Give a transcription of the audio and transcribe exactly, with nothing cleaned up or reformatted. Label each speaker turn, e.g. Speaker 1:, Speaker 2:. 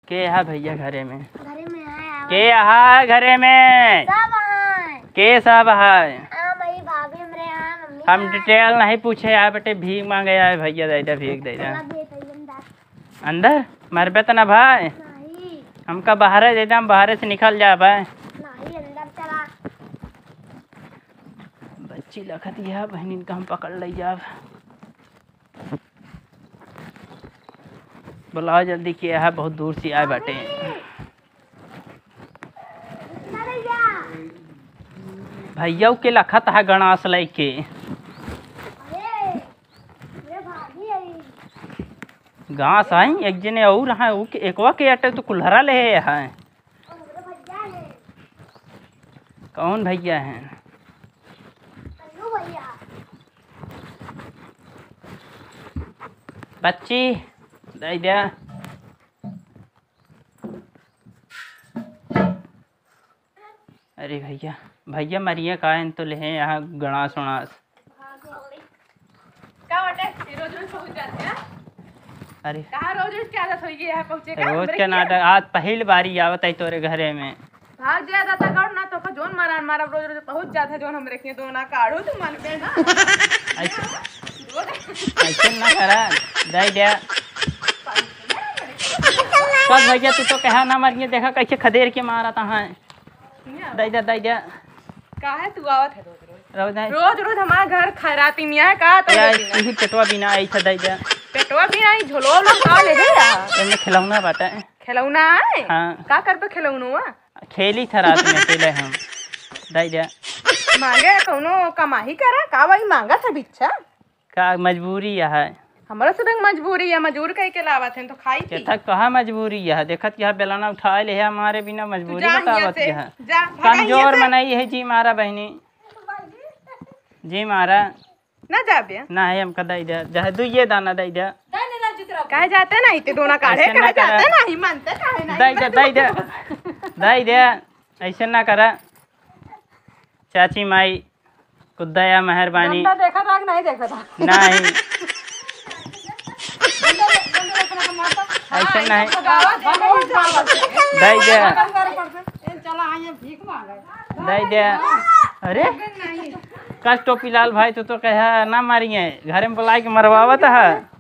Speaker 1: के है भैया घरे में?
Speaker 2: घरे में है।
Speaker 1: के है घरे में?
Speaker 2: सब है।
Speaker 1: के सब है?
Speaker 2: मेरी भाभी हमरे यहाँ, मम्मी
Speaker 1: हम डिटेल नहीं पूछे यार बेटे, भीख मांगे यार भैया, दे दे भीख दे दे। अंदर मरबे तो ना भाई?
Speaker 2: नहीं।
Speaker 1: हमका बाहर दे दे, हम बाहर से निकल जा भाई।
Speaker 2: नहीं अंदर चला।
Speaker 1: बच्ची लखत यह बहनी का हम पकड़ ले जाब। बुलाओ जल्दी, किया है बहुत दूर से आए बाटे। भैया के लखत है गणास लेके। घास आई एक जने और है, एकवा के अटे तो कुल्हरा ले है। कौन भैया है? बच्ची दे दे। अरे भैया भैया मरिए का तो ले यहाँ गणास वणास।
Speaker 3: रोज रोज पहुंच जाते हैं।
Speaker 1: अरे
Speaker 3: कहाँ रोज रोज क्या आदत होगी यहाँ पहुँचे का?
Speaker 1: रोज के नाटक, आज पहली बारी आवत है तोरे घरे में।
Speaker 3: भाग जाता था कौन ना तो जोन मारा मारा रोज रोज पहुँच जाता जोन हम रखिए तो ना काढ़ो तुम मन पे ना।
Speaker 1: ऐसे ना करा दे दे। सब भैया तू तो कहा ना मरिए, देखा कैसे खदेड़ के मारा था। दे दे दे दे।
Speaker 3: का है तू आवत है रोज रोज?
Speaker 1: रोज
Speaker 3: रोज रोज हमारा घर खैराती मियाँ है का तो
Speaker 1: यही पेटवा बिना आई था। दे दे।
Speaker 3: पेटवा भी नहीं झोलो ना खा ले है।
Speaker 1: इनमें खिलौना बाटा है।
Speaker 3: खिलौना है?
Speaker 1: हाँ।
Speaker 3: का कर पे खिलौना?
Speaker 1: खेली था रात में अकेले हम। दे दे।
Speaker 3: मांगे कौनो कमाही करा का भाई मांगा था बिच्छा?
Speaker 1: का मजबूरी है
Speaker 3: हमारा सब मजबूरी है, मजबूर कह के लावत है तो खाई पी।
Speaker 1: तक कहा मजबूरी है, देखत यह बेलाना उठा ले है हमारे बिना मजबूरी बतावत है।
Speaker 3: जा
Speaker 1: कमजोर बनाई है जी मारा बहनी जी मारा
Speaker 3: ना जाबे
Speaker 1: ना है हमका दे दे जह दुइये दाना दे दे।
Speaker 3: कहे जाते नहीं ते दोना काढ़े कहे जाते नहीं मानते काहे नहीं
Speaker 1: दे दे दे दे दे दे। ऐसे ना करा चाची माई कुदया मेहरबानी।
Speaker 3: देखा था नहीं देखा था?
Speaker 1: नहीं ऐसे नहीं दे दे दे दे। अरे कस टोपी लाल भाई तू तो कह ना मारिए, घर में बुला के मरवावत है।